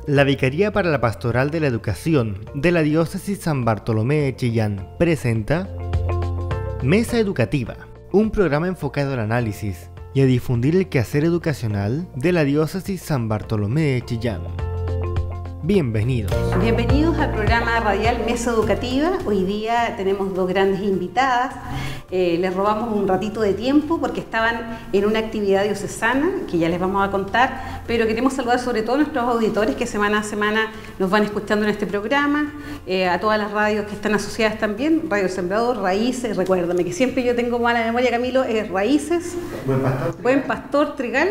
La Vicaría para la Pastoral de la Educación de la Diócesis San Bartolomé de Chillán presenta Mesa Educativa, un programa enfocado al análisis y a difundir el quehacer educacional de la Diócesis San Bartolomé de Chillán. Bienvenidos. Bienvenidos al programa radial Mesa Educativa. Hoy día tenemos dos grandes invitadas. Les robamos un ratito de tiempo porque estaban en una actividad diocesana que ya les vamos a contar, pero queremos saludar sobre todo a nuestros auditores que semana a semana nos van escuchando en este programa, a todas las radios que están asociadas también, Radio Sembrador, Raíces, recuérdame que siempre yo tengo mala memoria, Camilo, es Raíces, Buen Pastor, Trigal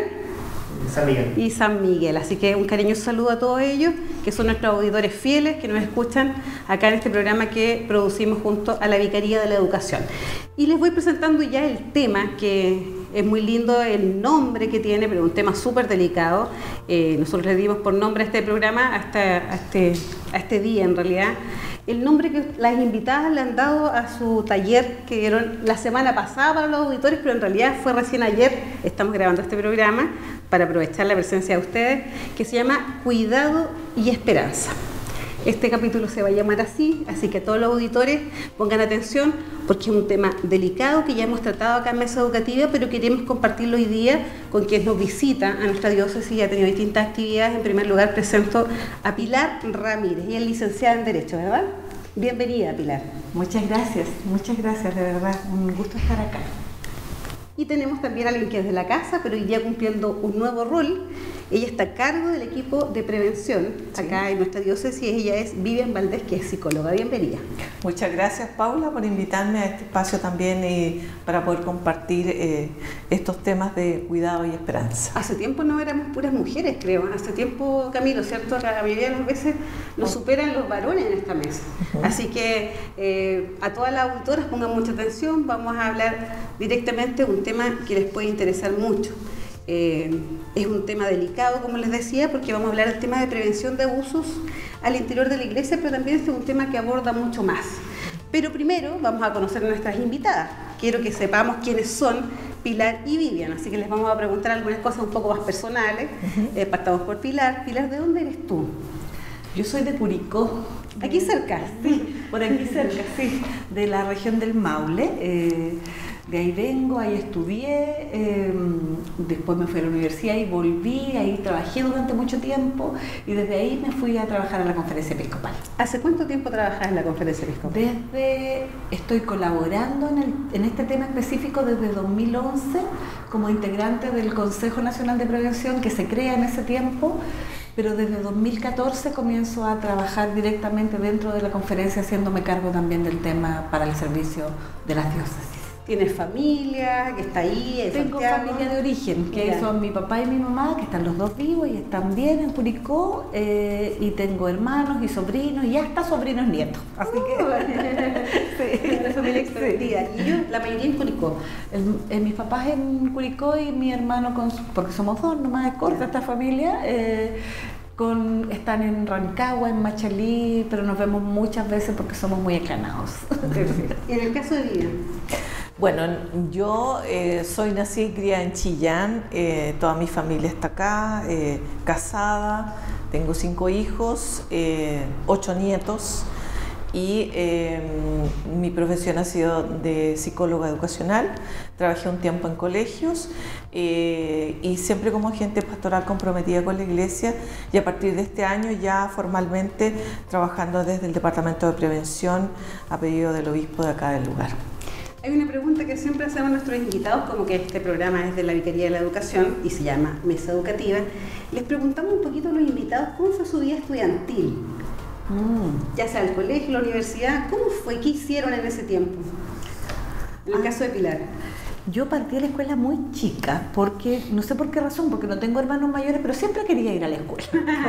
y San Miguel. Así que un cariñoso saludo a todos ellos, que son nuestros auditores fieles, que nos escuchan acá en este programa que producimos junto a la Vicaría de la Educación. Y les voy presentando ya el tema, que es muy lindo el nombre que tiene, pero un tema súper delicado. Nosotros le dimos por nombre a este programa, a este día en realidad, el nombre que las invitadas le han dado a su taller que dieron la semana pasada para los auditores, pero en realidad fue recién ayer. Estamos grabando este programa para aprovechar la presencia de ustedes, que se llama Cuidado y Esperanza. Este capítulo se va a llamar así que todos los auditores pongan atención porque es un tema delicado que ya hemos tratado acá en Mesa Educativa, pero queremos compartirlo hoy día con quien nos visita a nuestra diócesis y ha tenido distintas actividades. En primer lugar presento a Pilar Ramírez, ella es licenciada en Derecho, ¿verdad? Bienvenida, Pilar. Muchas gracias, de verdad, un gusto estar acá. Y tenemos también a alguien que es de la casa, pero hoy día cumpliendo un nuevo rol. Ella está a cargo del equipo de prevención acá en nuestra diócesis. Ella es Vivian Valdés, que es psicóloga. Bienvenida. Muchas gracias, Paula, por invitarme a este espacio también y para poder compartir estos temas de cuidado y esperanza. Hace tiempo no éramos puras mujeres, creo. Hace tiempo, Camilo, ¿cierto? La mayoría de las veces nos superan los varones en esta mesa. Así que a todas las auditoras pongan mucha atención. Vamos a hablar directamente de un tema que les puede interesar mucho. Es un tema delicado, como les decía, porque vamos a hablar del tema de prevención de abusos al interior de la iglesia, pero también este es un tema que aborda mucho más. Pero primero vamos a conocer a nuestras invitadas. Quiero que sepamos quiénes son Pilar y Vivian, así que les vamos a preguntar algunas cosas un poco más personales. Partamos por Pilar. Pilar, ¿de dónde eres tú? Yo soy de Curicó. ¿Aquí cerca? Sí, por aquí cerca, sí, de la región del Maule. De ahí vengo, ahí estudié, después me fui a la universidad y volví, ahí trabajé durante mucho tiempo y desde ahí me fui a trabajar a la Conferencia Episcopal. ¿Hace cuánto tiempo trabajas en la Conferencia Episcopal? Estoy colaborando en este tema específico desde 2011 como integrante del Consejo Nacional de Prevención que se crea en ese tiempo, pero desde 2014 comienzo a trabajar directamente dentro de la conferencia haciéndome cargo también del tema para el servicio de las diócesis. ¿Tienes familia que está ahí? Tengo familia de origen, que son mi papá y mi mamá, que están los dos vivos y están bien en Curicó, y tengo hermanos y sobrinos, y hasta sobrinos nietos. Así que sí, una familia extendida. Sí. ¿Y yo, la mayoría en Curicó? Mis papás en Curicó y mi hermano, porque somos dos, nomás es corta esta familia, están en Rancagua, en Machalí, pero nos vemos muchas veces porque somos muy escanados. ¿Y en el caso de Vivian? Bueno, yo soy nacida y criada en Chillán, toda mi familia está acá, casada, tengo 5 hijos, 8 nietos y mi profesión ha sido de psicóloga educacional. Trabajé un tiempo en colegios y siempre como agente pastoral comprometida con la iglesia, y a partir de este año ya formalmente trabajando desde el Departamento de Prevención a pedido del obispo de acá del lugar. Hay una pregunta que siempre hacemos a nuestros invitados, como que este programa es de la Vicaría de la Educación y se llama Mesa Educativa. Les preguntamos un poquito a los invitados cómo fue su vida estudiantil. Ya sea el colegio, la universidad, ¿cómo fue? ¿Qué hicieron en ese tiempo? En el caso de Pilar. Yo partí de la escuela muy chica, porque no sé por qué razón, porque no tengo hermanos mayores, pero siempre quería ir a la escuela.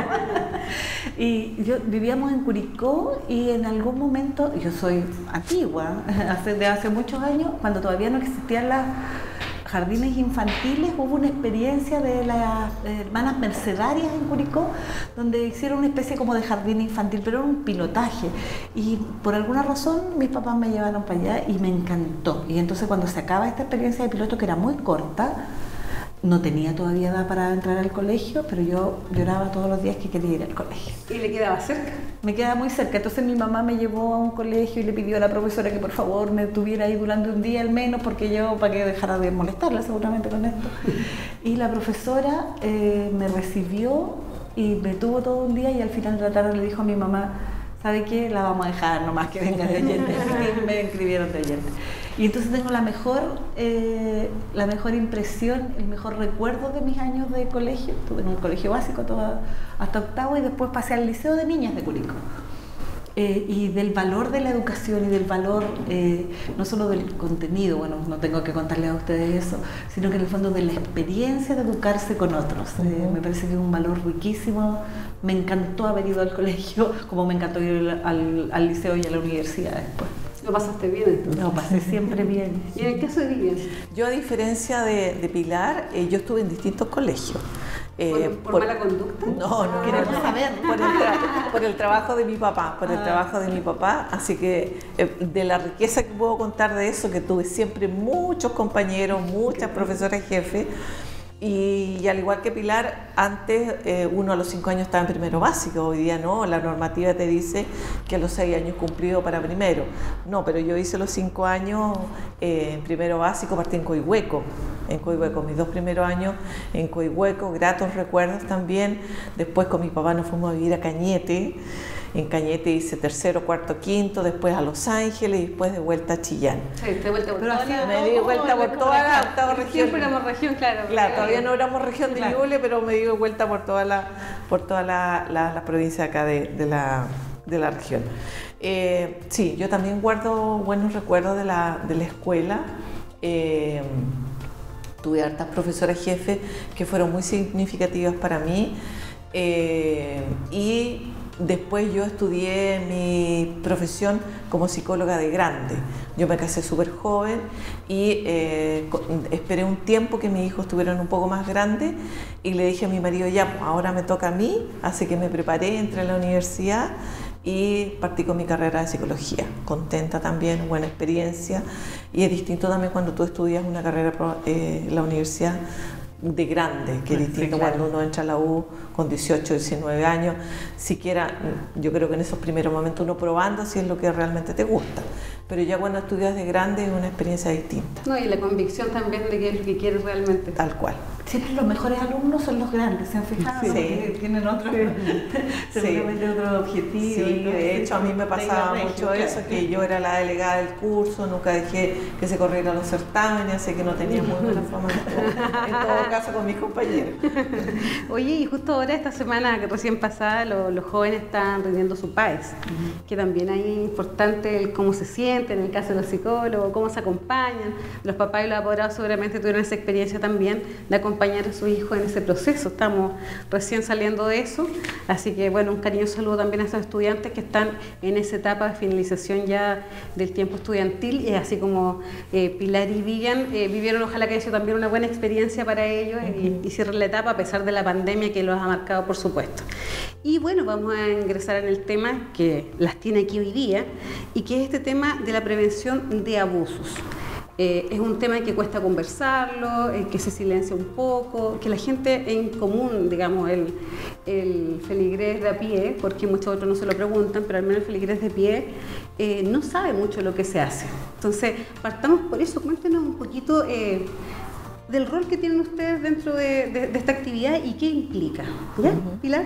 Y vivíamos en Curicó y en algún momento, yo soy antigua, de hace muchos años, cuando todavía no existían las jardines infantiles, hubo una experiencia de las hermanas mercedarias en Curicó, donde hicieron una especie como de jardín infantil, pero era un pilotaje. Y por alguna razón mis papás me llevaron para allá y me encantó. Y entonces cuando se acaba esta experiencia de piloto, que era muy corta, No tenía todavía edad para entrar al colegio, pero yo lloraba todos los días que quería ir al colegio. ¿Y le quedaba cerca? Me quedaba muy cerca, entonces mi mamá me llevó a un colegio y le pidió a la profesora que por favor me tuviera ahí durante un día al menos, porque yo, para que dejara de molestarla seguramente con esto. Y la profesora me recibió y me tuvo todo un día, y al final de la tarde le dijo a mi mamá: ¿sabe qué? La vamos a dejar nomás que venga de oyente. Y me inscribieron de oyente. Y entonces tengo la mejor impresión, el mejor recuerdo de mis años de colegio. Estuve en un colegio básico hasta octavo, y después pasé al Liceo de Niñas de Curicó. Y del valor de la educación y del valor no solo del contenido, bueno, no tengo que contarles a ustedes eso, sino que en el fondo de la experiencia de educarse con otros. Me parece que es un valor riquísimo. Me encantó haber ido al colegio, como me encantó ir al liceo y a la universidad después. ¿Lo pasaste bien entonces? Lo pasé siempre bien. ¿Y en el caso de Vivian? Yo, a diferencia de Pilar, yo estuve en distintos colegios. ¿Por mala conducta? No, Queremos saber. Por el trabajo de mi papá, así que de la riqueza que puedo contar de eso, que tuve siempre muchos compañeros, muchas profesoras jefes. Y al igual que Pilar, antes uno a los 5 años estaba en primero básico, hoy día no, la normativa te dice que a los 6 años cumplido para primero. No, pero yo hice los 5 años en primero básico, partí en Coihueco, mis 2 primeros años en Coihueco, gratos recuerdos también. Después con mi papá nos fuimos a vivir a Cañete. En Cañete hice tercero, cuarto, quinto, después a Los Ángeles y después de vuelta a Chillán. Sí, de vuelta por toda me di vuelta por toda la octava región. Siempre éramos región, claro. Claro, todavía no éramos región de Ñuble, pero me di vuelta por toda la provincia acá de la región. Sí, yo también guardo buenos recuerdos de la escuela. Tuve hartas profesoras jefes que fueron muy significativas para mí. Y después yo estudié mi profesión como psicóloga de grande. Yo me casé súper joven y esperé un tiempo que mis hijos estuvieran un poco más grandes, y le dije a mi marido: ya, pues ahora me toca a mí, así que me preparé, entré a la universidad y partí con mi carrera de psicología. Contenta también, buena experiencia, y es distinto también cuando tú estudias una carrera en la universidad de grande, que es distinto, sí, claro, cuando uno entra a la U con 18, 19 años, siquiera, yo creo que en esos primeros momentos uno probando si es lo que realmente te gusta, pero ya cuando estudias de grande es una experiencia distinta. No, y la convicción también de qué es lo que quieres realmente. Tal cual. Siempre los mejores alumnos son los grandes, ¿se han fijado? Sí. Porque tienen otro, seguramente otro objetivo. Sí, de hecho a mí me pasaba mucho eso, que yo era la delegada del curso, nunca dejé que se corrieran los certámenes, así que no tenía muy buena fama en todo caso con mis compañeros. Oye, y justo ahora, esta semana que recién pasada, los jóvenes están rindiendo su PAES, que también ahí es importante el cómo se sienten, en el caso de los psicólogos, cómo se acompañan. Los papás y los apoderados seguramente tuvieron esa experiencia también de acompañar a su hijo en ese proceso. Estamos recién saliendo de eso, así que bueno, un cariñoso saludo también a esos estudiantes que están en esa etapa de finalización ya del tiempo estudiantil, y así como Pilar y Vivian vivieron, ojalá que haya sido también una buena experiencia para ellos y cierren la etapa a pesar de la pandemia que los ha marcado, por supuesto. Y bueno, vamos a ingresar en el tema que las tiene aquí hoy día, y que es este tema de la prevención de abusos. Es un tema que cuesta conversarlo, que se silencia un poco, que la gente en común, digamos, el feligrés de a pie, porque muchos otros no se lo preguntan, pero al menos el feligrés de pie no sabe mucho lo que se hace. Entonces, partamos por eso. Cuéntenos un poquito del rol que tienen ustedes dentro de esta actividad y qué implica. ¿Ya, Pilar?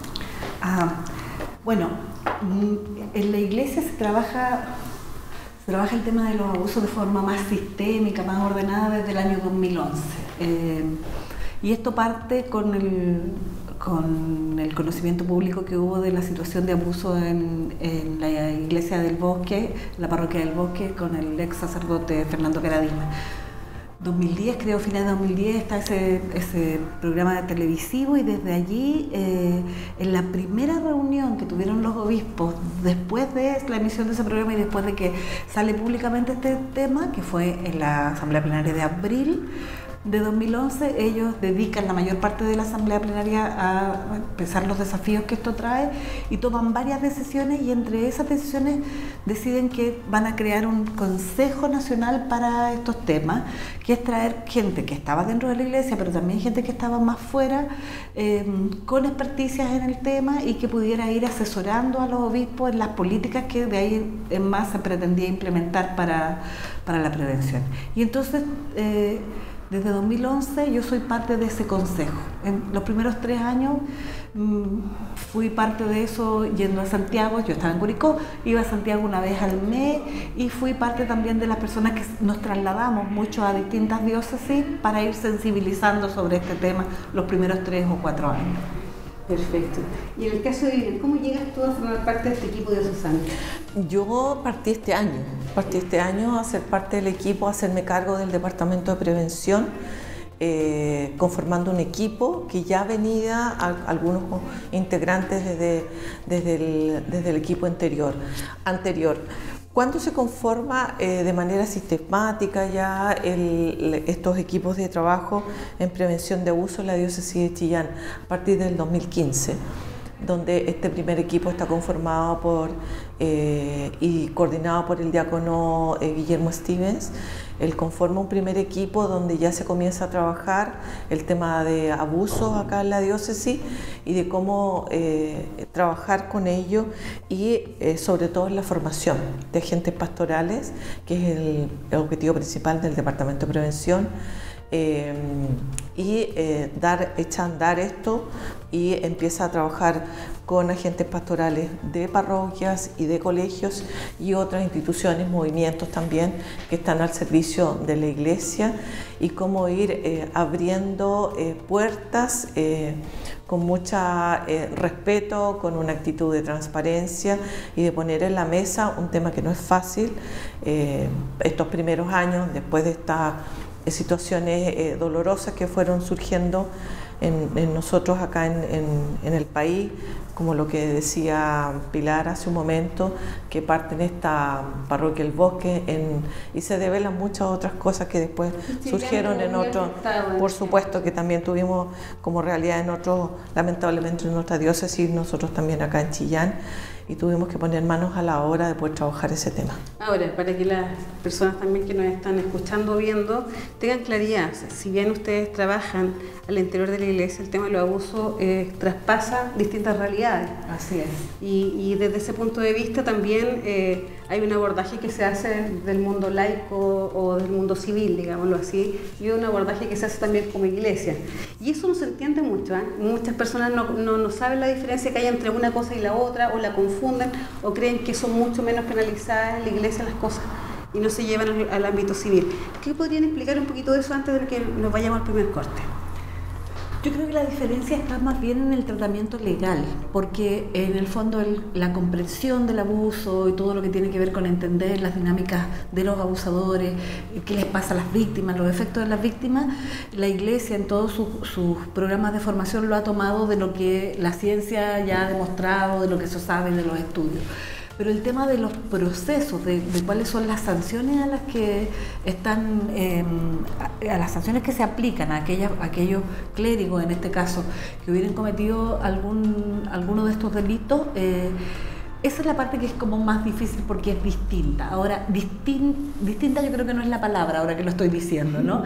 Bueno, en la iglesia se trabaja el tema de los abusos de forma más sistémica, más ordenada desde el año 2011. Y esto parte con el conocimiento público que hubo de la situación de abuso en la iglesia del Bosque, la parroquia del Bosque, con el ex sacerdote Fernando Caradima. 2010, creo, finales de 2010, está ese programa televisivo, y desde allí, en la primera reunión que tuvieron los obispos, después de la emisión de ese programa y después de que sale públicamente este tema, que fue en la Asamblea Plenaria de abril, de 2011 ellos dedican la mayor parte de la asamblea plenaria a pensar los desafíos que esto trae y toman varias decisiones, y entre esas decisiones deciden que van a crear un Consejo Nacional para estos temas, que es traer gente que estaba dentro de la iglesia, pero también gente que estaba más fuera, con experticias en el tema y que pudiera ir asesorando a los obispos en las políticas que de ahí en más se pretendía implementar para la prevención. Y entonces, desde 2011 yo soy parte de ese consejo. En los primeros 3 años fui parte de eso yendo a Santiago. Yo estaba en Curicó, iba a Santiago una vez al mes, y fui parte también de las personas que nos trasladamos mucho a distintas diócesis para ir sensibilizando sobre este tema los primeros 3 o 4 años. Perfecto. Y en el caso de Vivian, ¿cómo llegas tú a formar parte de este equipo diocesano? Yo partí este año a ser parte del equipo, a hacerme cargo del departamento de prevención, conformando un equipo que ya venía algunos integrantes desde el equipo anterior. Cuando se conforma de manera sistemática ya estos equipos de trabajo en prevención de abuso en la diócesis de Chillán, a partir del 2015, donde este primer equipo está conformado y coordinado por el diácono Guillermo Stevens. Él conforma un primer equipo donde ya se comienza a trabajar el tema de abusos acá en la diócesis y de cómo trabajar con ello, y sobre todo en la formación de agentes pastorales, que es el objetivo principal del Departamento de Prevención. Echa a andar esto y empieza a trabajar con agentes pastorales de parroquias y de colegios y otras instituciones, movimientos también que están al servicio de la iglesia, y cómo ir abriendo puertas con mucho respeto, con una actitud de transparencia y de poner en la mesa un tema que no es fácil. Estos primeros años, después de estas situaciones dolorosas que fueron surgiendo en nosotros acá en el país, como lo que decía Pilar hace un momento, que parte en esta parroquia El Bosque, y se develan muchas otras cosas que después surgieron en otros, por supuesto que también tuvimos como realidad en otros, lamentablemente en nuestra diócesis, nosotros también acá en Chillán, y tuvimos que poner manos a la obra de poder trabajar ese tema. Ahora, para que las personas también que nos están escuchando o viendo tengan claridad, si bien ustedes trabajan al interior de la iglesia, el tema de los abusos traspasa distintas realidades. Así es. Y desde ese punto de vista también hay un abordaje que se hace del mundo laico o del mundo civil, digámoslo así, y un abordaje que se hace también como iglesia. Y eso no se entiende mucho, ¿eh? Muchas personas no saben la diferencia que hay entre una cosa y la otra, o la confunden, o creen que son mucho menos penalizadas en la iglesia las cosas y no se llevan al ámbito civil. ¿Qué podrían explicar un poquito de eso antes de que nos vayamos al primer corte? Yo creo que la diferencia está más bien en el tratamiento legal, porque en el fondo la comprensión del abuso y todo lo que tiene que ver con entender las dinámicas de los abusadores, qué les pasa a las víctimas, los efectos de las víctimas, la iglesia en todos sus programas de formación lo ha tomado de lo que la ciencia ya ha demostrado, de lo que se sabe de los estudios. Pero el tema de los procesos, de cuáles son las sanciones a las que están, a las sanciones que se aplican a aquellos clérigos, en este caso, que hubieran cometido alguno de estos delitos, esa es la parte que es como más difícil porque es distinta. Ahora, distinta yo creo que no es la palabra ahora que lo estoy diciendo, ¿no?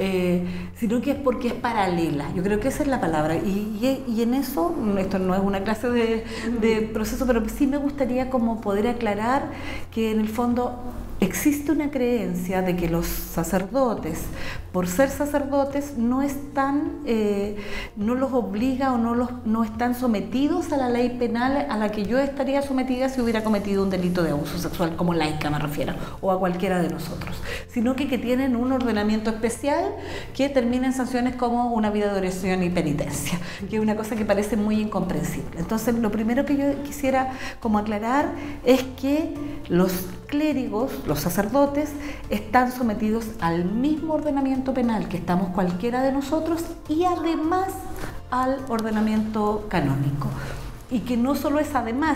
Sino que es porque es paralela. Yo creo que esa es la palabra. Y en eso, esto no es una clase de proceso, pero sí me gustaría como poder aclarar que en el fondo existe una creencia de que los sacerdotes, por ser sacerdotes, no los obliga o no están sometidos a la ley penal a la que yo estaría sometida si hubiera cometido un delito de abuso sexual, como laica me refiero, o a cualquiera de nosotros, sino que tienen un ordenamiento especial que termina en sanciones como una vida de oración y penitencia, que es una cosa que parece muy incomprensible. Entonces, lo primero que yo quisiera como aclarar es que los clérigos, los sacerdotes, están sometidos al mismo ordenamiento penal que estamos cualquiera de nosotros, y además al ordenamiento canónico. Y que no solo es además, que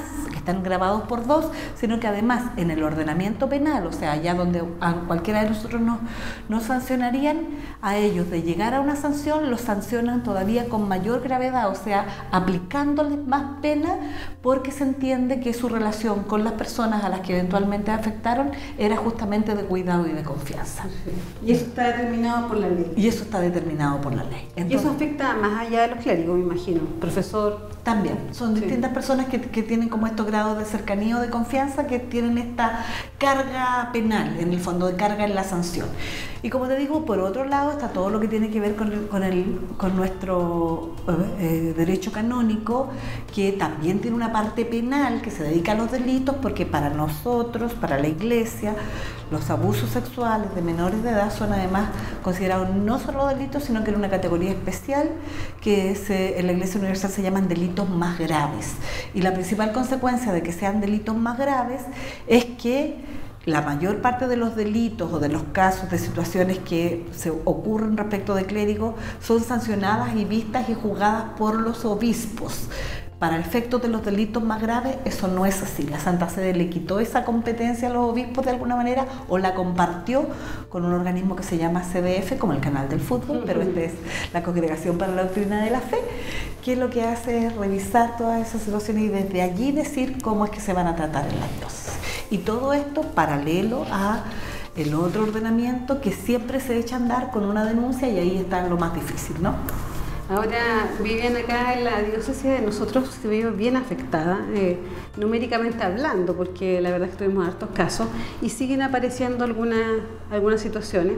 están grabados por dos, sino que además en el ordenamiento penal, o sea, allá donde a cualquiera de nosotros nos sancionarían, a ellos de llegar a una sanción, los sancionan todavía con mayor gravedad, o sea, aplicándoles más pena, porque se entiende que su relación con las personas a las que eventualmente afectaron era justamente de cuidado y de confianza. Y eso está determinado por la ley. Y eso está determinado por la ley. Entonces, y eso afecta más allá de los clérigos, me imagino, profesor. También, son distintas personas que tienen como estos grados de cercanía o de confianza, que tienen esta carga penal, en el fondo, de carga en la sanción. Y como te digo, por otro lado está todo lo que tiene que ver con nuestro derecho canónico, que también tiene una parte penal que se dedica a los delitos, porque para nosotros, para la Iglesia, los abusos sexuales de menores de edad son además considerados no solo delitos, sino que en una categoría especial que en la Iglesia Universal se llaman delitos más graves. Y la principal consecuencia de que sean delitos más graves es que la mayor parte de los delitos o de los casos de situaciones que se ocurren respecto de clérigos son sancionadas y vistas y juzgadas por los obispos. Para efectos de los delitos más graves, eso no es así. La Santa Sede le quitó esa competencia a los obispos de alguna manera, o la compartió con un organismo que se llama CBF, como el Canal del Fútbol, pero esta es la Congregación para la Doctrina de la Fe, que lo que hace es revisar todas esas situaciones y desde allí decir cómo es que se van a tratar en la diócesis. Y todo esto paralelo a el otro ordenamiento que siempre se echa a andar con una denuncia, y ahí está lo más difícil, ¿no? Ahora, Vivian, acá en la diócesis de nosotros se vio bien afectada, numéricamente hablando, porque la verdad es que tuvimos hartos casos y siguen apareciendo algunas situaciones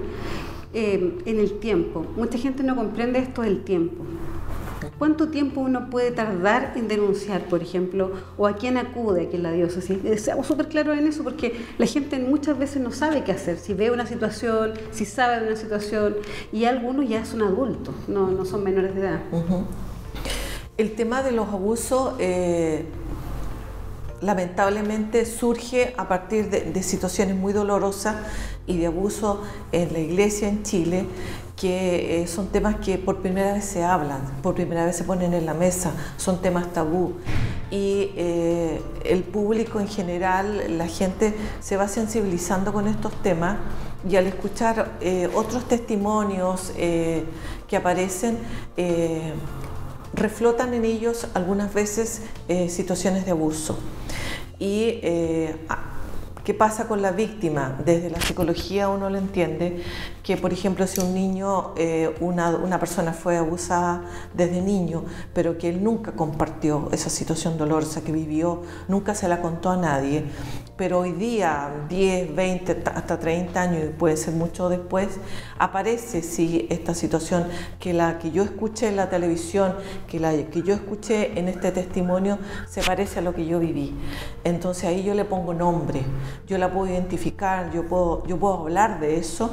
en el tiempo. Mucha gente no comprende esto del tiempo. ¿Cuánto tiempo uno puede tardar en denunciar, por ejemplo, o a quién acude aquí en la diócesis? Seamos súper claros en eso, porque la gente muchas veces no sabe qué hacer, si ve una situación, si sabe de una situación, y algunos ya son adultos, no son menores de edad. El tema de los abusos lamentablemente surge a partir de situaciones muy dolorosas y de abuso en la Iglesia en Chile, que son temas que por primera vez se hablan, por primera vez se ponen en la mesa, son temas tabú. Y el público en general, la gente se va sensibilizando con estos temas, y al escuchar otros testimonios que aparecen, reflotan en ellos algunas veces situaciones de abuso. Y ¿qué pasa con la víctima? Desde la psicología uno lo entiende, que por ejemplo si un niño, una persona fue abusada desde niño, pero que él nunca compartió esa situación dolorosa que vivió, nunca se la contó a nadie, pero hoy día, 10, 20, hasta 30 años, y puede ser mucho después, aparece sí esta situación, que la que yo escuché en la televisión, que yo escuché en este testimonio, se parece a lo que yo viví. Entonces ahí yo le pongo nombre, yo la puedo identificar, yo puedo hablar de eso,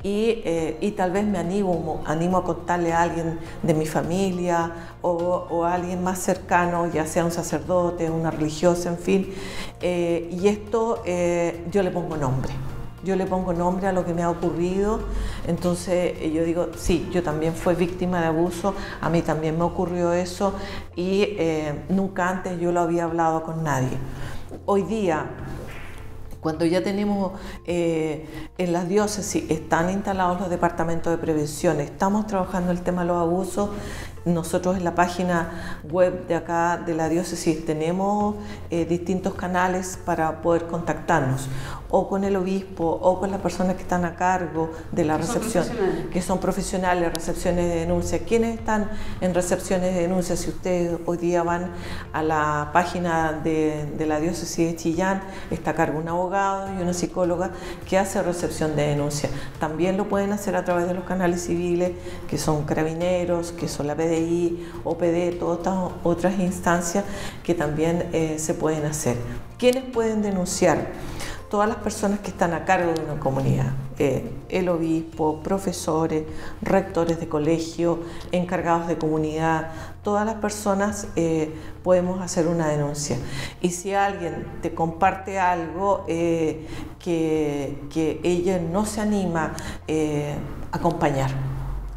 y tal vez me animo a contarle a alguien de mi familia o a alguien más cercano, ya sea un sacerdote, una religiosa, en fin, y esto yo le pongo nombre. Yo le pongo nombre a lo que me ha ocurrido. Entonces yo digo, sí, yo también fui víctima de abuso, a mí también me ocurrió eso, y nunca antes yo lo había hablado con nadie. Hoy día, cuando ya tenemos en las diócesis, están instalados los departamentos de prevención, estamos trabajando el tema de los abusos. Nosotros en la página web de acá de la diócesis tenemos distintos canales para poder contactarnos, o con el obispo o con las personas que están a cargo de la recepción, que son profesionales, recepciones de denuncia. ¿Quiénes están en recepciones de denuncia? Si ustedes hoy día van a la página de la diócesis de Chillán, está a cargo un abogado y una psicóloga que hace recepción de denuncia. También lo pueden hacer a través de los canales civiles, que son Carabineros, que son la PDI, OPD, todas estas otras instancias que también se pueden hacer. ¿Quiénes pueden denunciar? Todas las personas que están a cargo de una comunidad, el obispo, profesores, rectores de colegio, encargados de comunidad, todas las personas podemos hacer una denuncia. Y si alguien te comparte algo que ella no se anima, acompañar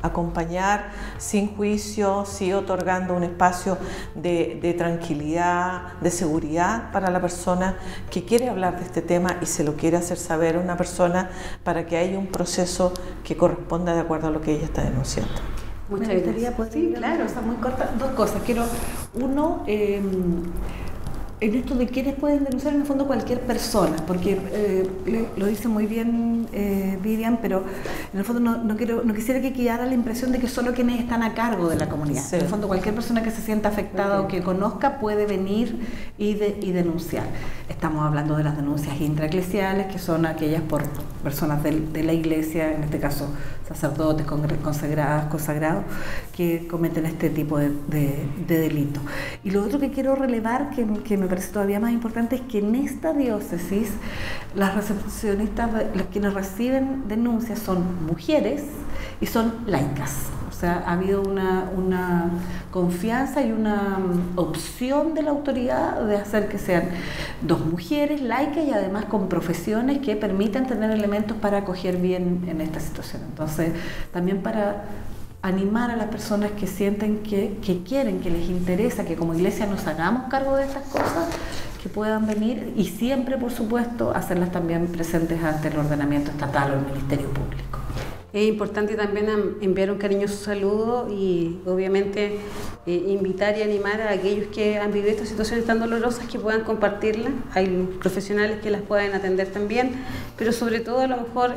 acompañar sin juicio, sí otorgando un espacio de tranquilidad, de seguridad para la persona que quiere hablar de este tema y se lo quiere hacer saber a una persona para que haya un proceso que corresponda de acuerdo a lo que ella está denunciando. Muchas Me gustaría gracias. poder Sí, decir claro. una cosa muy corta, dos cosas. Uno, en esto de quiénes pueden denunciar, en el fondo cualquier persona, porque lo dice muy bien Vivian, pero en el fondo no quisiera que quedara la impresión de que solo quienes están a cargo de la comunidad. Sí. En el fondo cualquier persona que se sienta afectada o que conozca puede venir y denunciar. Estamos hablando de las denuncias intraeclesiales, que son aquellas por personas de la iglesia, en este caso sacerdotes, consagrados, que cometen este tipo de delitos. Y lo otro que quiero relevar, que me parece todavía más importante, es que en esta diócesis las recepcionistas, quienes reciben denuncias son mujeres y son laicas. O sea, ha habido una confianza y una opción de la autoridad de hacer que sean dos mujeres laicas y además con profesiones que permitan tener elementos para acoger bien en esta situación. Entonces, también para animar a las personas que sienten que quieren, que les interesa, que como iglesia nos hagamos cargo de estas cosas, que puedan venir y siempre, por supuesto, hacerlas también presentes ante el ordenamiento estatal o el Ministerio Público. Es importante también enviar un cariñoso saludo y obviamente invitar y animar a aquellos que han vivido estas situaciones tan dolorosas que puedan compartirlas. Hay profesionales que las pueden atender también, pero sobre todo a lo mejor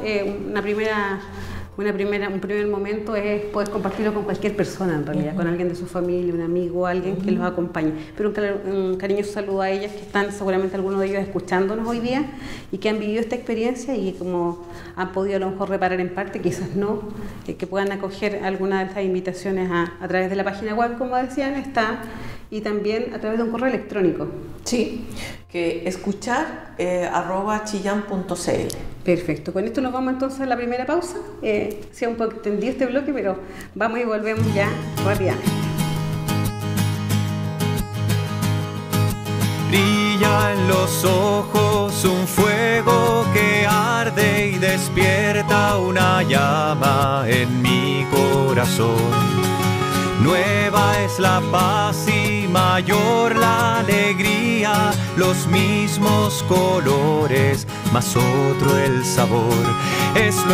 un primer momento es poder compartirlo con cualquier persona en realidad, con alguien de su familia, un amigo, alguien que los acompañe. Pero un cariñoso saludo a ellas que están seguramente algunos de ellos escuchándonos hoy día y que han vivido esta experiencia y como han podido a lo mejor reparar en parte, quizás no, que puedan acoger alguna de estas invitaciones a través de la página web, como decían, está, y también a través de un correo electrónico. Sí, que escuchar @chillan.cl. Perfecto, con esto nos vamos entonces a la primera pausa. Se ha un poco extendido este bloque, pero vamos y volvemos ya rápidamente. Brilla en los ojos un fuego que arde y despierta una llama en mi corazón. Nueva es la paz y mayor la alegría, los mismos colores, mas otro el sabor. Es lo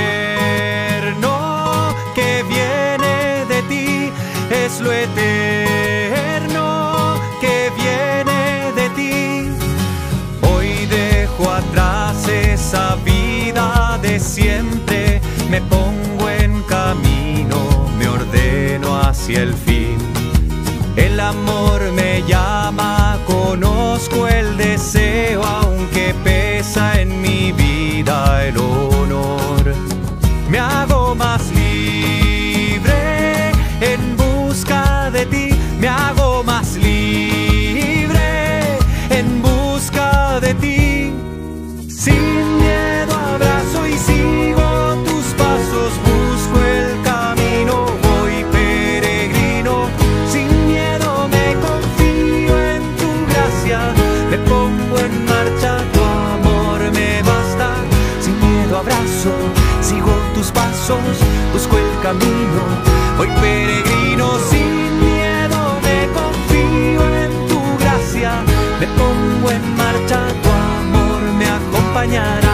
eterno que viene de ti, es lo eterno que viene de ti. Hoy dejo atrás esa vida de siempre, me pongo en camino, me ordeno hacia el fin. El amor me llama, conozco el deseo, aunque pesa en mi vida el honor. Me hago más libre en busca de ti, me hago más libre en busca de ti. Sin miedo abrazo y sigo tus pasos, busco el camino, voy peregrino. Sin miedo me confío en tu gracia, me pongo en marcha, tu amor me basta. Sin miedo abrazo, sigo tus pasos, busco el camino, voy peregrino. Sin miedo me confío en tu gracia, me pongo en marcha, tu amor me acompañará.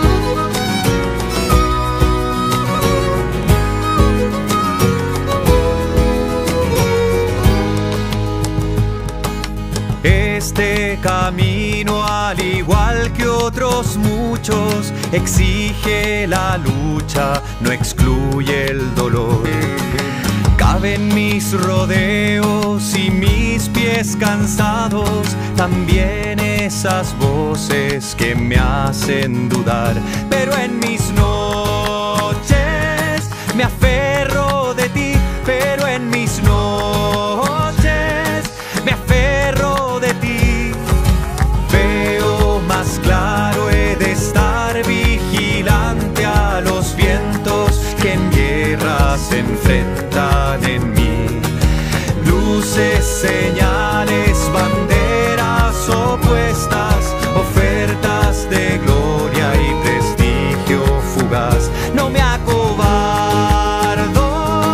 Este camino, al igual que otros muchos, exige la lucha, no excluye el dolor. Caben mis rodeos y mis pies cansados, también esas voces que me hacen dudar. Pero en mis noches me aferro de ti, pero en mis noches me aferro de ti. Veo más claro, he de estar vigilante a los vientos que en guerra se enfrentan en mí. Luces, señales, banderas opuestas, ofertas de gloria y prestigio fugaz. No me acobardo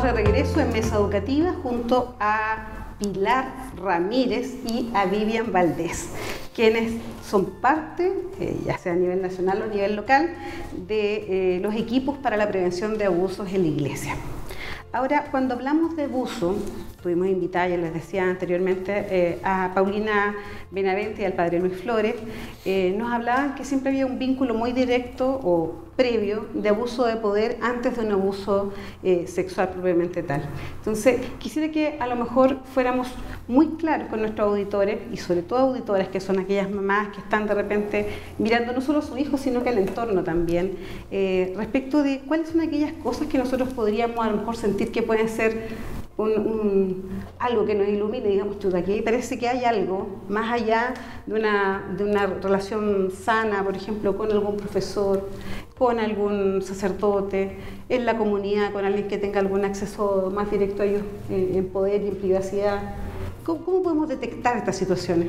Estamos de regreso en Mesa Educativa junto a Pilar Ramírez y a Vivian Valdés, quienes son parte, ya sea a nivel nacional o a nivel local, de los equipos para la prevención de abusos en la iglesia. Ahora, cuando hablamos de abuso, tuvimos invitada, ya les decía anteriormente, a Paulina Benavente y al padre Luis Flores, nos hablaban que siempre había un vínculo muy directo o previo de abuso de poder antes de un abuso sexual propiamente tal. Entonces, quisiera que a lo mejor fuéramos muy claros con nuestros auditores y sobre todo auditoras que son aquellas mamás que están de repente mirando no solo a sus hijos sino que al entorno también, respecto de cuáles son aquellas cosas que nosotros podríamos a lo mejor sentir que pueden ser algo que nos ilumine, digamos, chuta, aquí parece que hay algo más allá de una relación sana, por ejemplo, con algún profesor, con algún sacerdote, en la comunidad, con alguien que tenga algún acceso más directo a ellos en poder y en privacidad. ¿Cómo podemos detectar estas situaciones?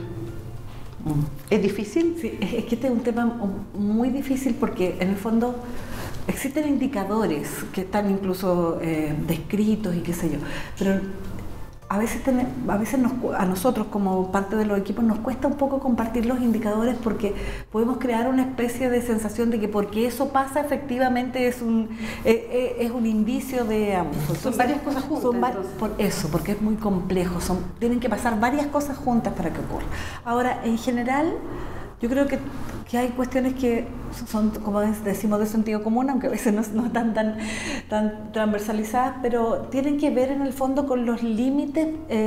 ¿Es difícil? Sí, es que este es un tema muy difícil porque en el fondo existen indicadores que están incluso descritos y qué sé yo, pero a veces a nosotros como parte de los equipos nos cuesta un poco compartir los indicadores porque podemos crear una especie de sensación de que porque eso pasa efectivamente es un indicio de abuso. Son varias cosas juntas. Por eso, porque es muy complejo, tienen que pasar varias cosas juntas para que ocurra. Ahora, en general, yo creo que hay cuestiones que son, como decimos, de sentido común, aunque a veces no están tan transversalizadas, pero tienen que ver en el fondo con los límites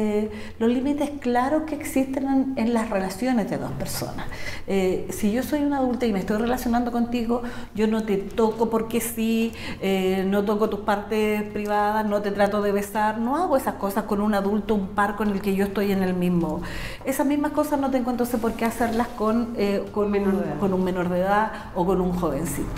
claros que existen en las relaciones de dos personas. Si yo soy una adulta y me estoy relacionando contigo, yo no te toco porque sí, no toco tus partes privadas, no te trato de besar, no hago esas cosas con un adulto, un par con el que yo estoy en el mismo. Esas mismas cosas no tengo entonces por qué hacerlas con un menor de edad o con un jovencito.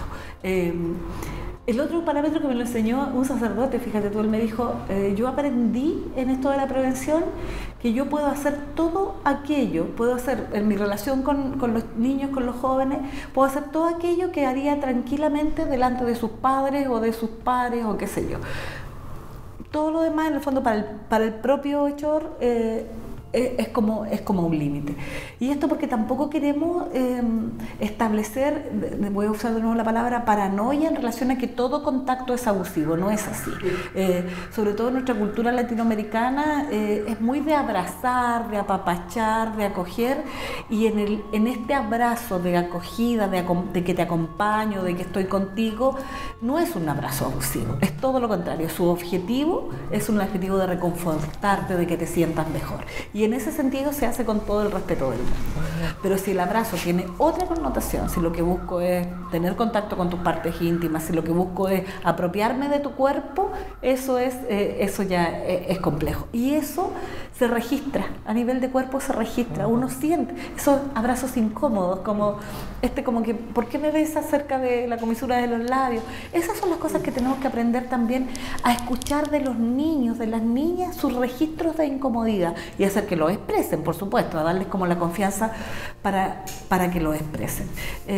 El otro parámetro que me lo enseñó un sacerdote, fíjate tú, él me dijo, yo aprendí en esto de la prevención que yo puedo hacer todo aquello, puedo hacer en mi relación con los niños, con los jóvenes, puedo hacer todo aquello que haría tranquilamente delante de sus padres o de sus pares o qué sé yo. Todo lo demás, en el fondo, para el propio hechor, es como un límite. Y esto porque tampoco queremos establecer, voy a usar de nuevo la palabra, paranoia en relación a que todo contacto es abusivo, no es así. Sobre todo en nuestra cultura latinoamericana es muy de abrazar, de apapachar, de acoger, y en este abrazo de acogida, de que te acompaño, de que estoy contigo, no es un abrazo abusivo, es todo lo contrario. Su objetivo es un objetivo de reconfortarte, de que te sientas mejor. Y en ese sentido se hace con todo el respeto del mundo. Pero si el abrazo tiene otra connotación, si lo que busco es tener contacto con tus partes íntimas, si lo que busco es apropiarme de tu cuerpo, eso ya es complejo. Y eso se registra, a nivel de cuerpo se registra, uno siente esos abrazos incómodos, como que, ¿por qué me besas cerca de la comisura de los labios? Esas son las cosas que tenemos que aprender también a escuchar de los niños, de las niñas, sus registros de incomodidad y hacer que lo expresen, por supuesto, a darles como la confianza para que lo expresen.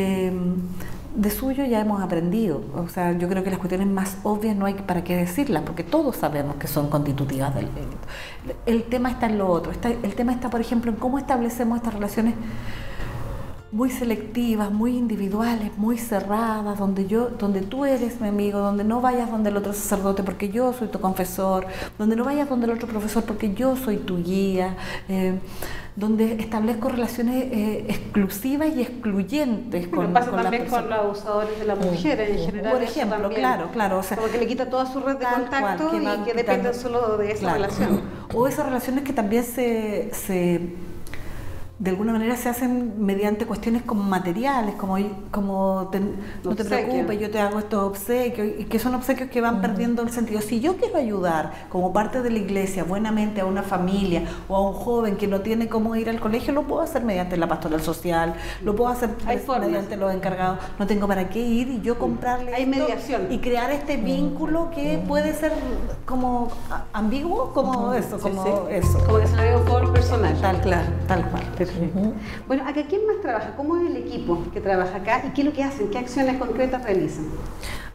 De suyo ya hemos aprendido, o sea, yo creo que las cuestiones más obvias no hay para qué decirlas, porque todos sabemos que son constitutivas del delito. El tema está en lo otro, el tema está, por ejemplo, en cómo establecemos estas relaciones muy selectivas, muy individuales, muy cerradas, donde tú eres mi amigo, donde no vayas donde el otro sacerdote porque yo soy tu confesor, donde no vayas donde el otro profesor porque yo soy tu guía, donde establezco relaciones exclusivas y excluyentes. Pasa también con los abusadores de las mujeres en general. Por ejemplo, claro. O sea, como que le quita toda su red de contacto y que dependen solo de esa relación. O esas relaciones que también de alguna manera se hacen mediante cuestiones como materiales, como no te preocupes, yo te hago estos obsequios, y que son obsequios que van perdiendo el sentido. Si yo quiero ayudar como parte de la iglesia buenamente a una familia o a un joven que no tiene cómo ir al colegio, lo puedo hacer mediante la pastoral social, lo puedo hacer mediante los encargados, no tengo para qué ir y yo comprarle hay esto mediación. Y crear este vínculo que puede ser como ambiguo, como eso, como que se le ve un favor personal. Tal cual. Bueno, ¿acá quién más trabaja? ¿Cómo es el equipo que trabaja acá? ¿Y qué es lo que hacen? ¿Qué acciones concretas realizan?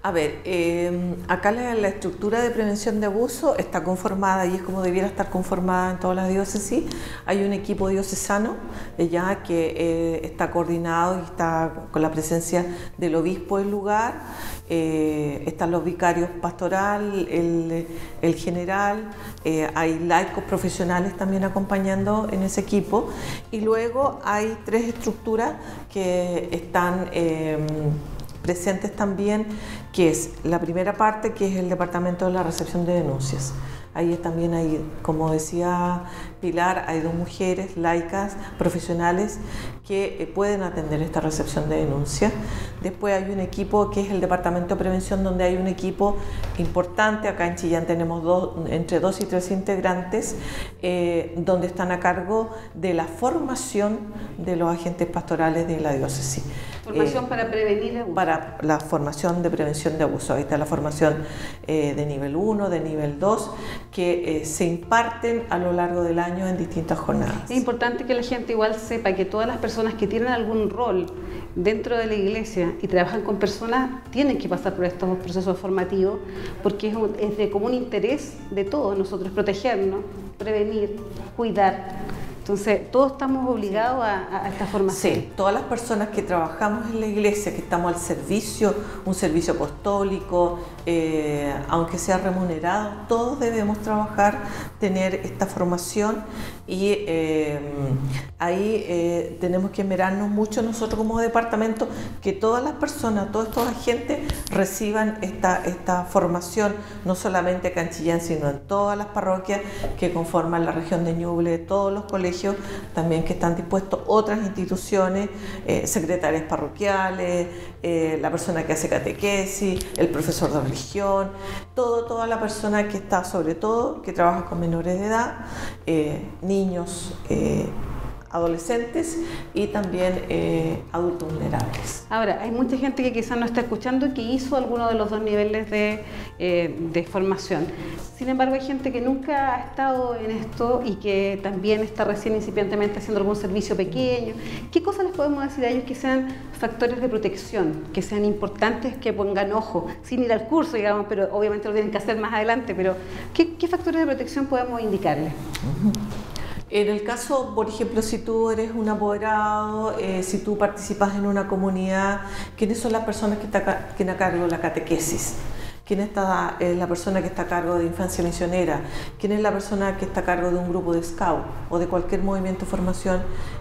A ver, acá la estructura de prevención de abuso está conformada y es como debiera estar conformada en todas las diócesis. Hay un equipo diocesano ya que está coordinado y está con la presencia del obispo del lugar. Están los vicarios pastoral, el general, hay laicos profesionales también acompañando en ese equipo, y luego hay 3 estructuras que están presentes también, que es la primera parte, que es el departamento de la recepción de denuncias. Ahí también hay, como decía Pilar, hay 2 mujeres laicas, profesionales, que pueden atender esta recepción de denuncias. Después hay un equipo que es el Departamento de Prevención, donde hay un equipo importante. Acá en Chillán tenemos entre 2 y 3 integrantes, donde están a cargo de la formación de los agentes pastorales de la diócesis. Formación para prevenir abuso. Para la formación de prevención de abuso. Ahí está la formación de nivel 1, de nivel 2, que se imparten a lo largo del año en distintas jornadas. Es importante que la gente igual sepa que todas las personas que tienen algún rol dentro de la iglesia y trabajan con personas tienen que pasar por estos procesos formativos, porque es de común interés de todos nosotros protegernos, prevenir, cuidar. Entonces, todos estamos obligados a esta formación. Sí, todas las personas que trabajamos en la iglesia, que estamos al servicio, un servicio apostólico, aunque sea remunerado, todos debemos trabajar, tener esta formación, y ahí tenemos que mirarnos mucho nosotros como departamento, que todas las personas, todos estos agentes reciban esta formación, no solamente acá en Chillán, sino en todas las parroquias que conforman la región de Ñuble, todos los colegios también que están dispuestos, otras instituciones, secretarias parroquiales, la persona que hace catequesis, el profesor de religión, toda la persona que está, sobre todo, que trabaja con menores de edad, niños, adolescentes y también adultos vulnerables. Ahora, hay mucha gente que quizás no está escuchando y que hizo alguno de los 2 niveles de formación. Sin embargo, hay gente que nunca ha estado en esto y que también está recién incipientemente haciendo algún servicio pequeño. ¿Qué cosas les podemos decir a ellos que sean factores de protección, que sean importantes, que pongan ojo, sin ir al curso, digamos, pero obviamente lo tienen que hacer más adelante, pero ¿qué factores de protección podemos indicarles? En el caso, por ejemplo, si tú eres un apoderado, si tú participas en una comunidad, ¿quiénes son las personas que están a cargo de la catequesis? ¿Quién es la persona que está a cargo de infancia misionera? ¿Quién es la persona que está a cargo de un grupo de scout o de cualquier movimiento de formación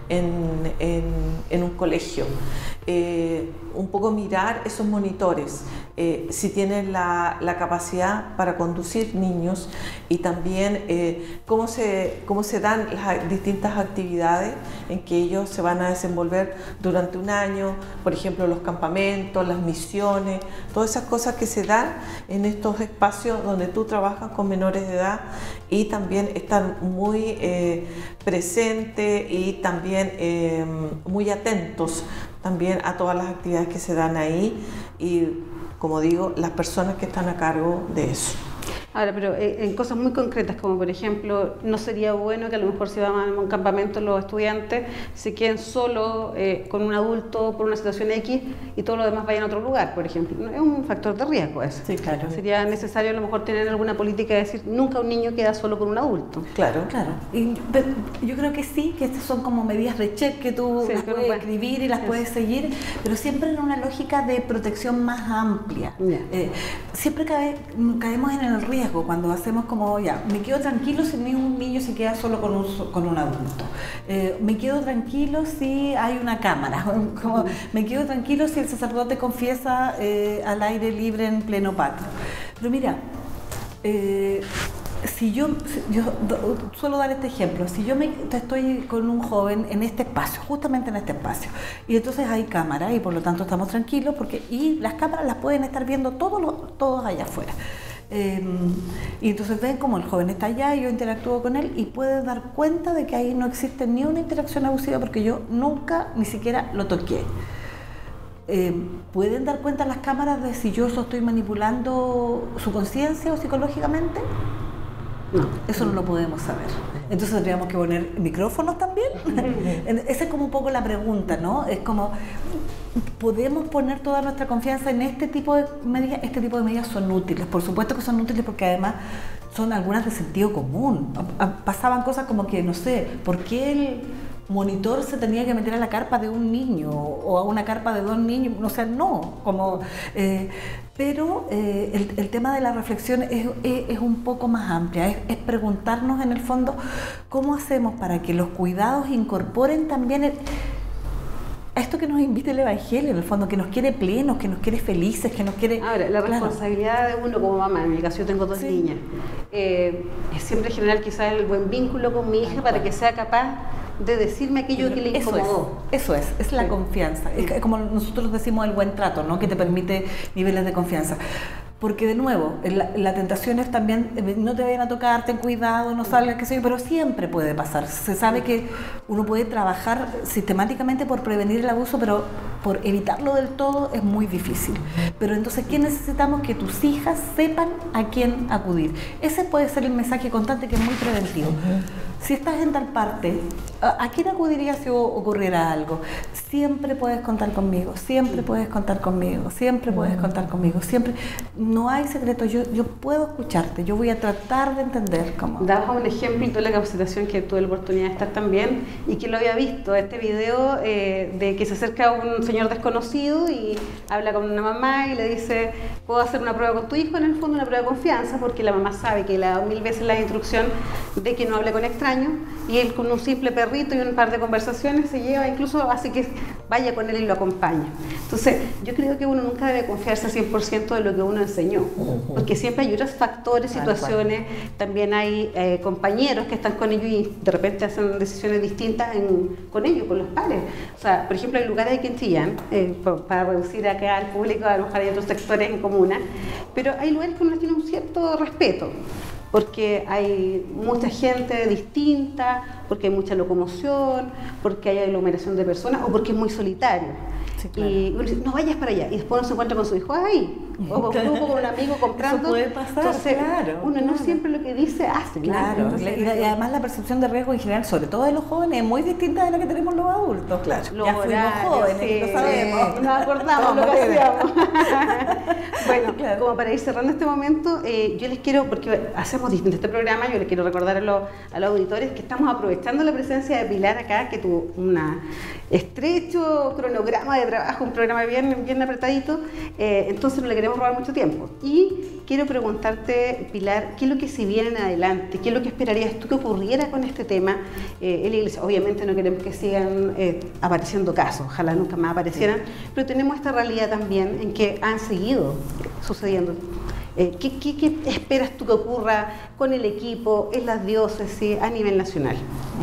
en un colegio? Un poco mirar esos monitores, si tienen la capacidad para conducir niños, y también cómo se dan las distintas actividades en que ellos se van a desenvolver durante un año, por ejemplo los campamentos, las misiones, todas esas cosas que se dan en estos espacios donde tú trabajas con menores de edad, y también estar muy presente y también muy atentos también a todas las actividades que se dan ahí, y como digo, las personas que están a cargo de eso. Ahora, pero en cosas muy concretas, como por ejemplo, no sería bueno que a lo mejor si van a un campamento los estudiantes se queden solo con un adulto por una situación X y todo lo demás vayan a otro lugar, por ejemplo. Es un factor de riesgo eso. Sí, claro. Sería necesario a lo mejor tener alguna política de decir, nunca un niño queda solo con un adulto. Claro. Claro. Y yo creo que sí, que estas son como medidas de check que tú las puedes escribir y las puedes seguir, pero siempre en una lógica de protección más amplia. Siempre caemos en el riesgo cuando hacemos como, ya, me quedo tranquilo si un niño se queda solo con un adulto. Me quedo tranquilo si hay una cámara. Como, me quedo tranquilo si el sacerdote confiesa al aire libre en pleno patio. Pero mira, si yo suelo dar este ejemplo, si yo estoy con un joven en este espacio, justamente en este espacio, y entonces hay cámara y por lo tanto estamos tranquilos, y las cámaras las pueden estar viendo todos allá afuera. Y entonces ven como el joven está allá y yo interactúo con él y pueden dar cuenta de que ahí no existe ni una interacción abusiva porque yo nunca ni siquiera lo toqué. ¿Pueden dar cuenta las cámaras de si yo estoy manipulando su conciencia o psicológicamente? No, eso no lo podemos saber. Entonces tendríamos que poner micrófonos también. Esa es como un poco la pregunta, ¿no? Es como, podemos poner toda nuestra confianza en este tipo de medidas. Este tipo de medidas son útiles, por supuesto que son útiles, porque además son algunas de sentido común. Pasaban cosas como que, no sé, ¿por qué el monitor se tenía que meter a la carpa de un niño o a una carpa de 2 niños? O sea, no, como... pero el tema de la reflexión es un poco más amplia, es preguntarnos en el fondo cómo hacemos para que los cuidados incorporen también a esto que nos invita el Evangelio, en el fondo, que nos quiere plenos, que nos quiere felices, que nos quiere... Ahora, la responsabilidad de uno como mamá, en mi caso yo tengo 2 niñas, es siempre generar quizás el buen vínculo con mi hija para que sea capaz de decirme aquello que le incomodó. Eso es la confianza. Es como nosotros decimos el buen trato, ¿no? Que te permite niveles de confianza. Porque de nuevo, la tentación es también, no te vayan a tocar, ten cuidado, no salgas, qué sé yo, pero siempre puede pasar. Se sabe que uno puede trabajar sistemáticamente por prevenir el abuso, pero por evitarlo del todo es muy difícil. Pero entonces, ¿qué necesitamos? Que tus hijas sepan a quién acudir. Ese puede ser el mensaje constante, que es muy preventivo. Si estás en tal parte, ¿a quién acudirías si ocurriera algo? Siempre puedes contar conmigo, siempre puedes contar conmigo, siempre puedes contar conmigo, siempre. No hay secreto, yo puedo escucharte, yo voy a tratar de entender cómo. Dabas un ejemplo y toda la capacitación que tuve la oportunidad de estar también y que lo había visto, este video de que se acerca un señor desconocido y habla con una mamá y le dice, ¿puedo hacer una prueba con tu hijo? En el fondo una prueba de confianza, porque la mamá sabe que le ha dado 1000 veces la instrucción de que no hable con extraños, y él con un simple perrito y un par de conversaciones se lleva, incluso hace que vaya con él y lo acompaña. Entonces, yo creo que uno nunca debe confiarse 100% de lo que uno enseñó, porque siempre hay otros factores, situaciones, también hay compañeros que están con ellos y de repente hacen decisiones distintas con ellos, con los padres. O sea, por ejemplo, hay lugares aquí en Chillán, para reducir acá al público, a lo mejor hay otros sectores en comuna, pero hay lugares que uno tiene un cierto respeto, porque hay mucha gente distinta, porque hay mucha locomoción, porque hay aglomeración de personas o porque es muy solitario. Sí, claro. Y uno dice, no vayas para allá, y después uno se encuentra con su hijo ahí, o con un grupo, con un amigo comprando. Eso puede pasar. Entonces, claro, uno no siempre lo que dice hace. Claro, entonces, y además la percepción de riesgo en general, sobre todo de los jóvenes, es muy distinta de la que tenemos los adultos. Claro, ya fuimos jóvenes, sí, lo sabemos. Nos acordamos lo que hacíamos. Bueno, claro, como para ir cerrando este momento, yo les quiero, porque hacemos distinto este programa, yo les quiero recordar a los auditores que estamos aprovechando la presencia de Pilar acá, que tuvo un estrecho cronograma de trabajo, un programa bien apretadito, entonces no le queremos robar mucho tiempo. Y quiero preguntarte, Pilar, ¿qué es lo que se viene en adelante? ¿Qué es lo que esperarías tú que ocurriera con este tema en la Iglesia? Obviamente no queremos que sigan apareciendo casos, ojalá nunca más aparecieran, pero tenemos esta realidad también en que han seguido sucediendo. ¿Qué esperas tú que ocurra con el equipo, en las diócesis, a nivel nacional?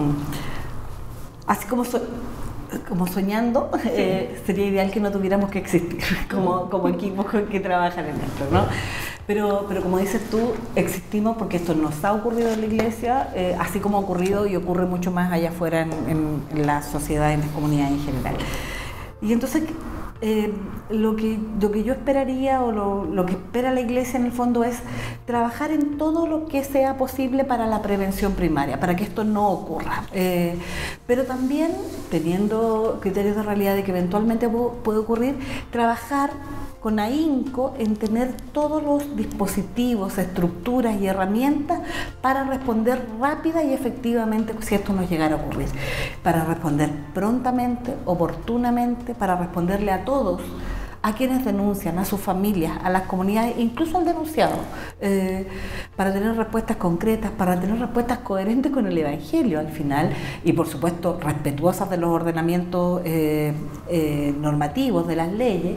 Así como soñando, sería ideal que no tuviéramos que existir como equipos que trabajan en esto, ¿no? Pero como dices tú, existimos porque esto nos ha ocurrido en la Iglesia, así como ha ocurrido y ocurre mucho más allá afuera en la sociedad, en las comunidades en general. Y entonces, lo que yo esperaría o lo que espera la Iglesia en el fondo es trabajar en todo lo que sea posible para la prevención primaria, para que esto no ocurra. Pero también, teniendo criterios de realidad de que eventualmente puede ocurrir, trabajar con ahínco en tener todos los dispositivos, estructuras y herramientas para responder rápida y efectivamente si esto nos llegara a ocurrir, para responder prontamente, oportunamente, para responderle a todos, a quienes denuncian, a sus familias, a las comunidades, incluso al denunciado, para tener respuestas concretas, para tener respuestas coherentes con el Evangelio al final y por supuesto respetuosas de los ordenamientos normativos de las leyes,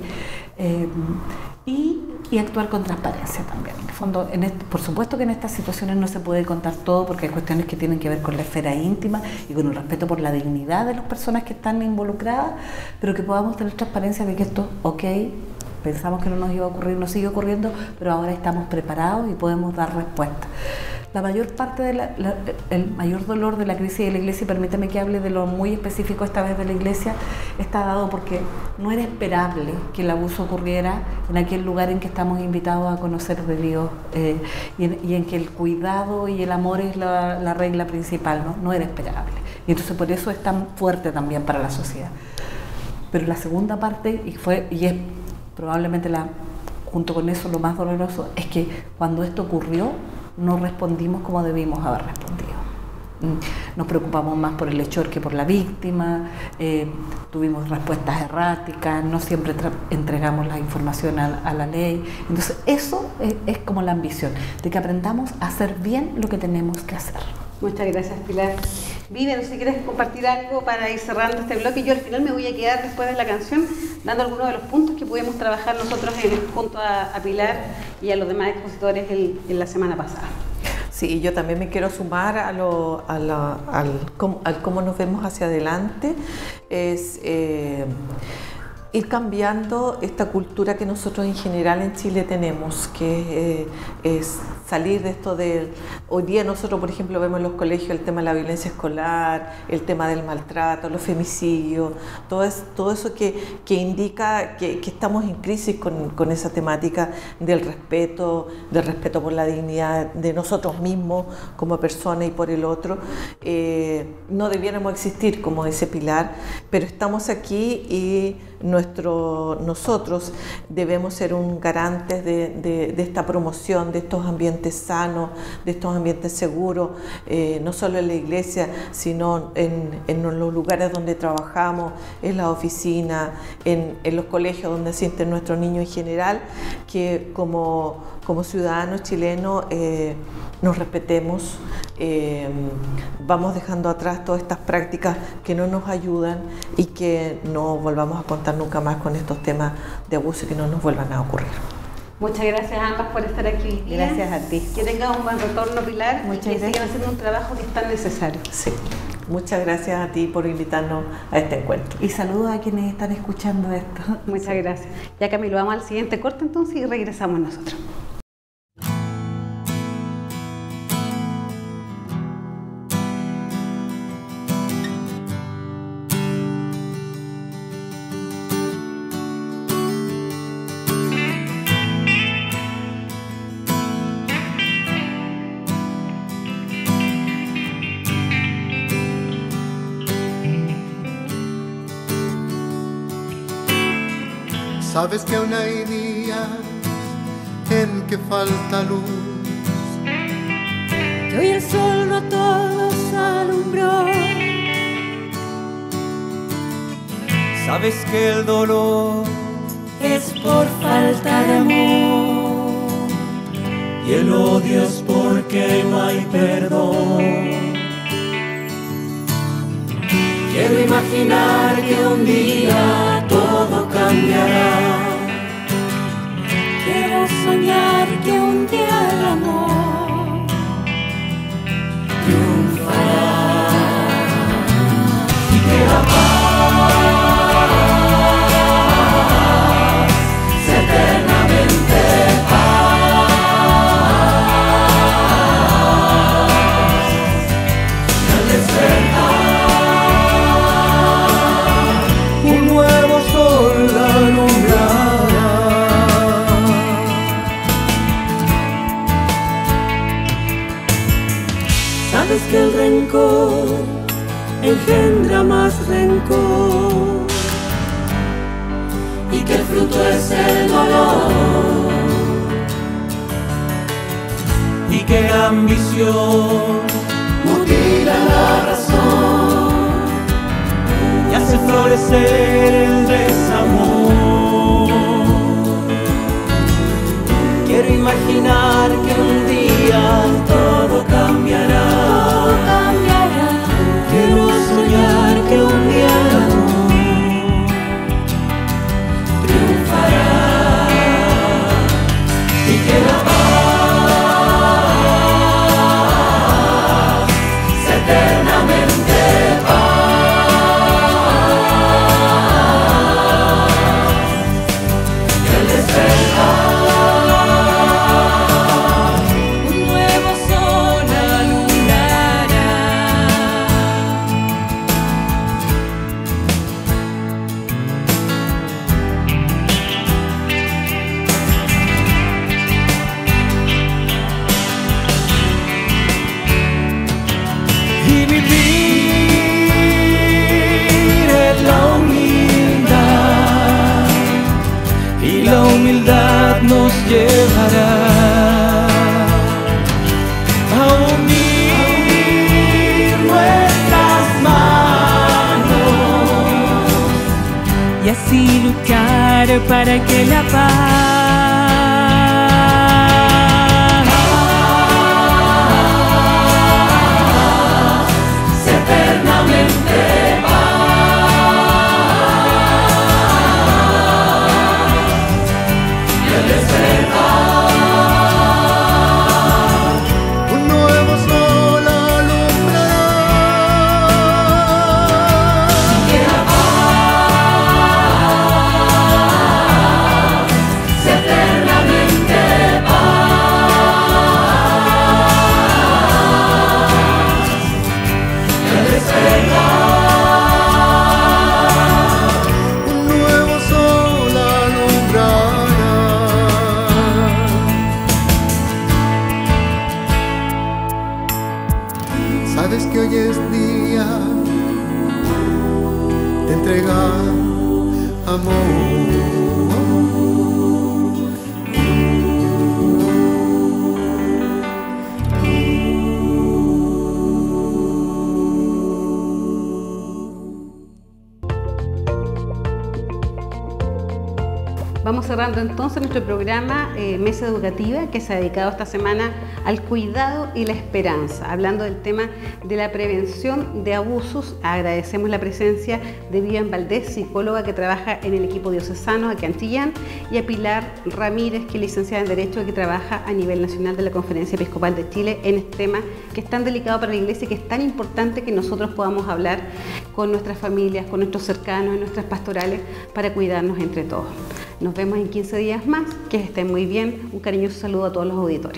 y actuar con transparencia también. En el fondo, por supuesto que en estas situaciones no se puede contar todo porque hay cuestiones que tienen que ver con la esfera íntima y con el respeto por la dignidad de las personas que están involucradas, pero que podamos tener transparencia de que esto, pensamos que no nos iba a ocurrir, nos sigue ocurriendo, pero ahora estamos preparados y podemos dar respuesta. La mayor parte el mayor dolor de la crisis de la Iglesia, y permítame que hable de lo muy específico esta vez de la Iglesia, está dado porque no era esperable que el abuso ocurriera en aquel lugar en que estamos invitados a conocer de Dios y en que el cuidado y el amor es la regla principal, no era esperable. Y entonces por eso es tan fuerte también para la sociedad. Pero la segunda parte, y es probablemente junto con eso lo más doloroso, es que cuando esto ocurrió no respondimos como debimos haber respondido. Nos preocupamos más por el hechor que por la víctima, tuvimos respuestas erráticas, no siempre entregamos la información a la ley. Entonces eso es como la ambición, de que aprendamos a hacer bien lo que tenemos que hacer. Muchas gracias, Pilar. Vivian, si quieres compartir algo para ir cerrando este bloque, yo al final me voy a quedar después de la canción dando algunos de los puntos que pudimos trabajar nosotros junto a Pilar y a los demás expositores en la semana pasada. Sí, yo también me quiero sumar al cómo nos vemos hacia adelante, es ir cambiando esta cultura que nosotros en general en Chile tenemos, que es salir de esto de... Hoy día nosotros, por ejemplo, vemos en los colegios el tema de la violencia escolar, el tema del maltrato, los femicidios, todo eso que indica que estamos en crisis con esa temática del respeto por la dignidad de nosotros mismos como personas y por el otro. No debiéramos existir, como dice Pilar, pero estamos aquí y nosotros debemos ser un garante de esta promoción, de estos ambientes sanos, de estos ambientes seguros, no solo en la iglesia, sino en los lugares donde trabajamos, en la oficina, en los colegios donde asisten nuestros niños en general, que como ciudadanos chilenos nos respetemos, vamos dejando atrás todas estas prácticas que no nos ayudan y que no volvamos a contar nunca más con estos temas de abuso y que no nos vuelvan a ocurrir. Muchas gracias a ambas por estar aquí. Gracias a ti. Que tengan un buen retorno, Pilar, Muchas y que gracias. sigan haciendo un trabajo que es tan necesario. Sí. Muchas gracias a ti por invitarnos a este encuentro. Y saludos a quienes están escuchando esto. Muchas gracias. Ya, Camilo, vamos al siguiente corte entonces y regresamos nosotros. Sabes que aún hay días en que falta luz, que hoy el sol no a todos alumbró. Sabes que el dolor Es por falta de amor y el odio es porque no hay perdón. Quiero imaginar que un día todo cambiará. Quiero soñar que un día el amor Triunfará y que la paz sea eternamente paz. Y al despertar un nuevo sol la alumbrará. Sabes que el rencor engendra más rencor Y que el fruto es el dolor. Y que la ambición mutila la razón y hace florecer el desamor. Quiero imaginar que un día todo cambiará. Quiero soñar que un día el amor triunfará y que la paz sea eternamente paz. Y al despertar humildad nos llevará a unir nuestras manos y así luchar para que la paz sea eternamente Vamos cerrando entonces nuestro programa Mesa Educativa, que se ha dedicado esta semana al cuidado y la esperanza, hablando del tema de la prevención de abusos. Agradecemos la presencia de Vivian Valdés, psicóloga que trabaja en el equipo diocesano aquí en Chillán, y a Pilar Ramírez, que es licenciada en Derecho, que trabaja a nivel nacional de la Conferencia Episcopal de Chile en este tema que es tan delicado para la Iglesia y que es tan importante que nosotros podamos hablar con nuestras familias, con nuestros cercanos, en nuestras pastorales, para cuidarnos entre todos. Nos vemos en 15 días más, que estén muy bien. Un cariñoso saludo a todos los auditores.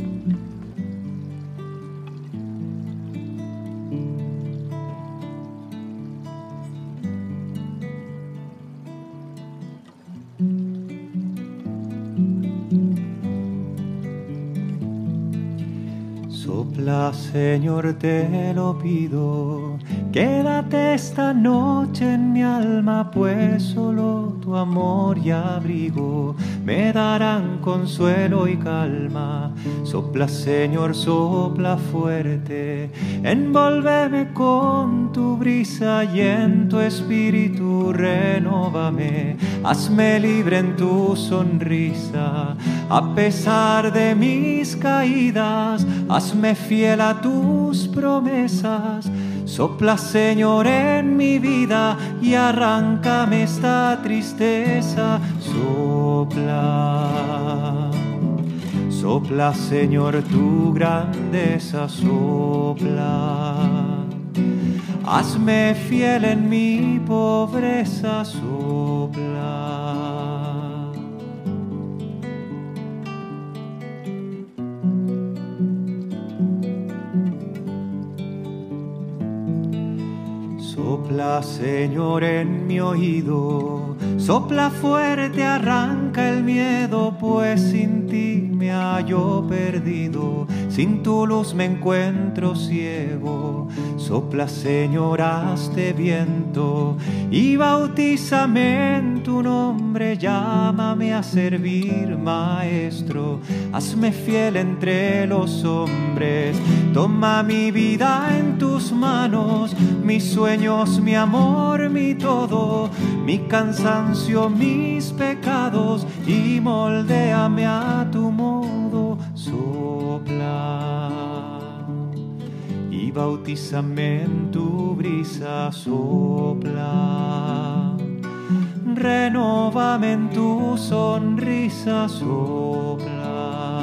Sopla, Señor, te lo pido, quédate esta noche en mi alma, pues solo tu amor y abrigo me darán consuelo y calma. Sopla, Señor, sopla fuerte, envólveme con tu brisa y en tu espíritu renóvame. Hazme libre en tu sonrisa, a pesar de mis caídas, hazme fiel a tus promesas. Sopla, Señor, en mi vida y arráncame esta tristeza. Sopla, sopla, Señor, tu grandeza. Sopla, hazme fiel en mi pobreza. Sopla. Sopla, Señor, en mi oído, sopla fuerte, arranca el miedo, pues sin ti me hallo perdido, sin tu luz me encuentro ciego. Sopla, Señor, hazte viento y bautízame en tu nombre, llámame a servir, Maestro, hazme fiel entre los hombres. Toma mi vida en tus manos, mis sueños, mi amor, mi todo, mi cansancio, mis pecados, y moldéame a tu modo. Sopla y bautízame en tu brisa. Sopla, renóvame en tu sonrisa. Sopla.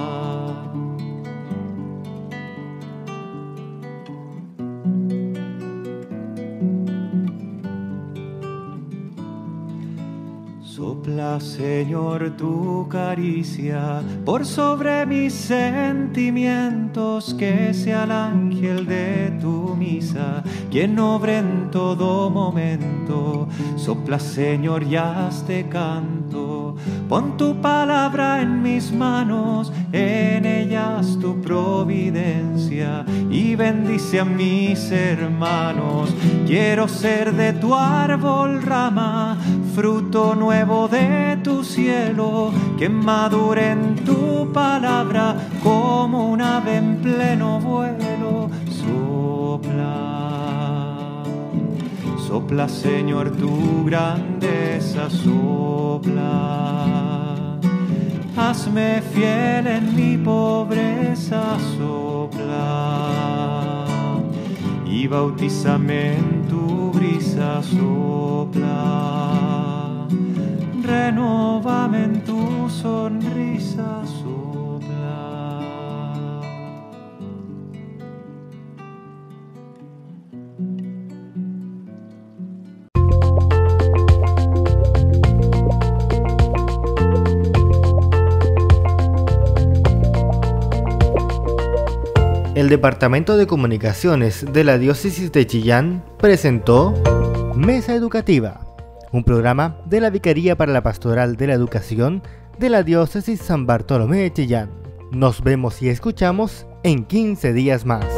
Sopla, Señor, tu caricia por sobre mis sentimientos, que sea el ángel de tu misa quien obre en todo momento. Sopla, Señor, y hazte canto. Pon tu palabra en mis manos, en ellas tu providencia, y bendice a mis hermanos. Quiero ser de tu árbol rama, fruto nuevo de tu cielo, que madure en tu palabra como un ave en pleno vuelo. Sopla, sopla Señor tu grandeza, sopla. Hazme fiel en mi pobreza, sopla. Y bautízame en tu brisa, sopla. Renovame en tu sonrisa, sopla. El Departamento de Comunicaciones de la Diócesis de Chillán presentó Mesa Educativa, un programa de la Vicaría para la Pastoral de la Educación de la Diócesis San Bartolomé de Chillán. Nos vemos y escuchamos en 15 días más.